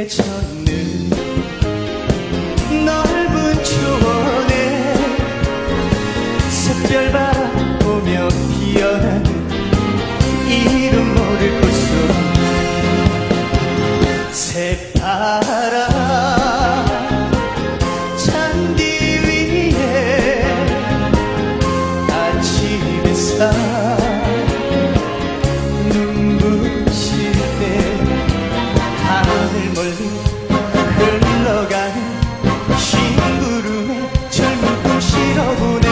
젖는 넓은 초원에 샛별 바라보며 피어나는 이름 모를 꽃송 새파란 잔디 위에 아침 햇살 눈부실 때 하늘 멀리 흘러가는 심구름에 젊은 꿈 실어보네.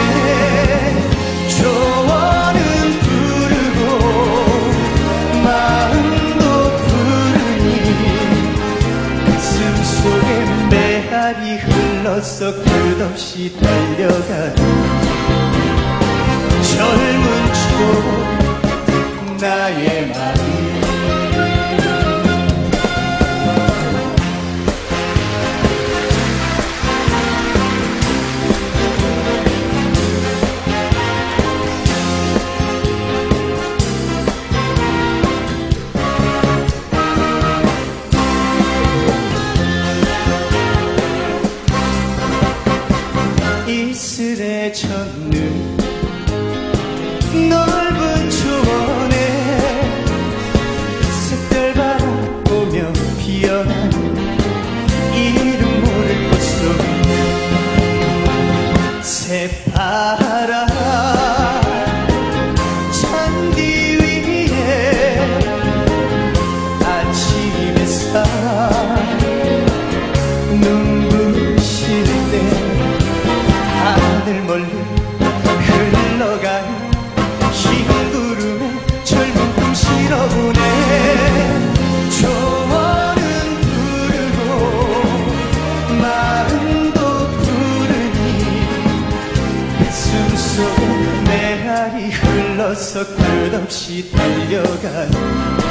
초원은 부르고 마음도 부르니 가슴 속에 메아리 흘러서 끝없이 달려가는 젊은 초원 나의 마음. 이슬에 젖는 넓은 초원에 샛별 바라보며 피어나는 이름 모를 꽃송 새파란 잔디 위에 아침 햇살 눈부실 때 하늘 멀리 흘러가는 흰구름에 젊은 꿈 실어보네. 초원은 부르고 마음도 부르니 가슴 속에 메아리 흘러서 끝없이 달려가는